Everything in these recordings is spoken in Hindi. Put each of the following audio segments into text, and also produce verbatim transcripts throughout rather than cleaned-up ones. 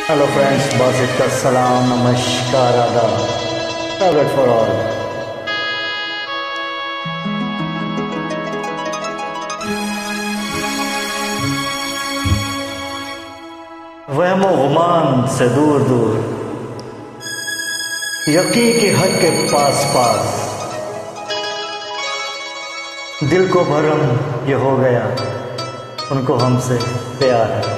हेलो फ्रेंड्स, बासित का सलाम, नमस्कार, आदाब, फेवरेट फॉर ऑल। वहमो गुमान से दूर दूर, यकीन की हद के पास पास, दिल को भरम ये हो गया, उनको हमसे प्यार है।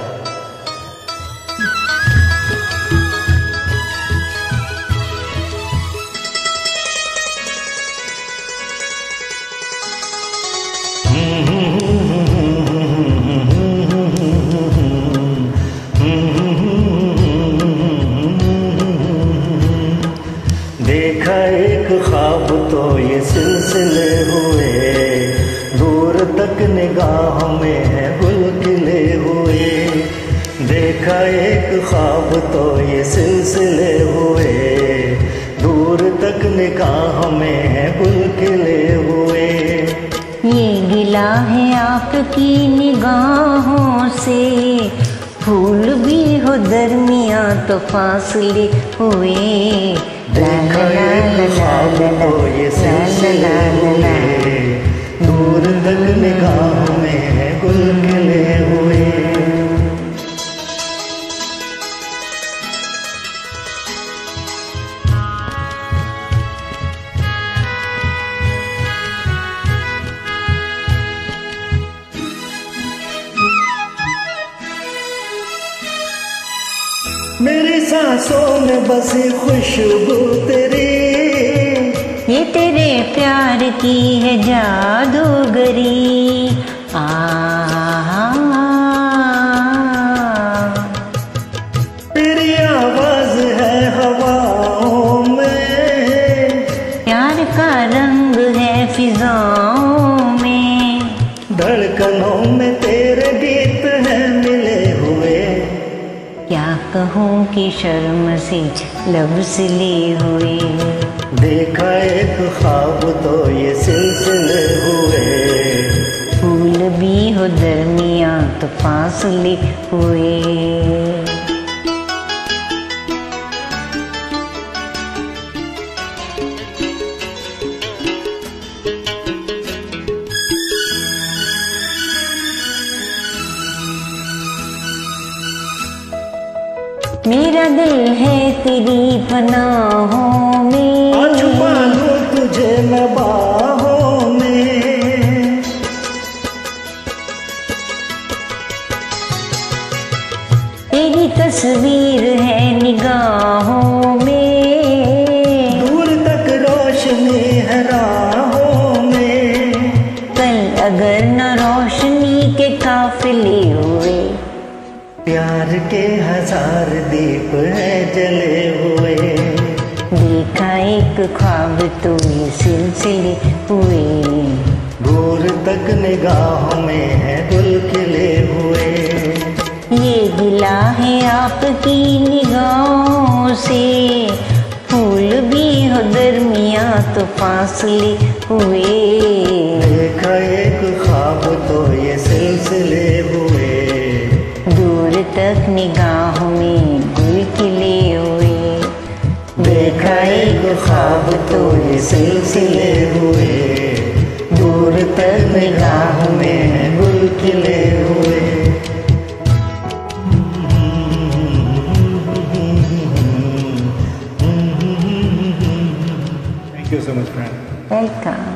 देखा एक ख्वाब तो ये सिलसिले हुए, दूर तक निगाह में है गुल खिले हुए। देखा एक ख्वाब तो ये सिलसिले हुए, दूर तक निगाह में है गुल खिले हुए। ये गिला है आपकी निगाहों से, फूल भी हो दरमियाँ तो फासले हुए। देखा एक ख्वाब तो ये सिलसिले हुए, दूर तक निगाह में है गुल खिले हुए। मेरी सांसों में बसी खुशबू तेरी, ये तेरे प्यार की है जादूगरी। आ तेरी आवाज है हवाओं में, प्यार का रंग है फिजाओं में। धड़कनों में तेरे गीत हैं मिले हुए। क्या कहूँ कि शर्म से लब सिले हुए। देखा एक ख्वाब तो ये सिलसिले हुए, फूल भी हो दरमियाँ तो फासले हुए। मेरा दिल है तेरी पनाहों में, आज छुपा लूं तुझे मैं बाहों में। तेरी तस्वीर है निगाहों में, दूर तक रोशनी है राहों में। कल अगर न रोशनी के काफिले हुए, प्यार के हजार दीप है जले हुए। देखा एक ख्वाब तो ये सिलसिले हुए, दूर तक निगाह में है गुल खिले हुए। ये गिला है आपकी निगाहों से, फूल भी हो दरमियाँ तो फासले हुए। देखा एक ख्वाब तो ये सिलसिले हुए, दूर तक निगाहों में गुल खिले हुए। देखा एक ख्वाब तो ये सिलसिले हुए, दूर तक निगाह में गुल खिले हुए। Thank you so much, friend. Welcome.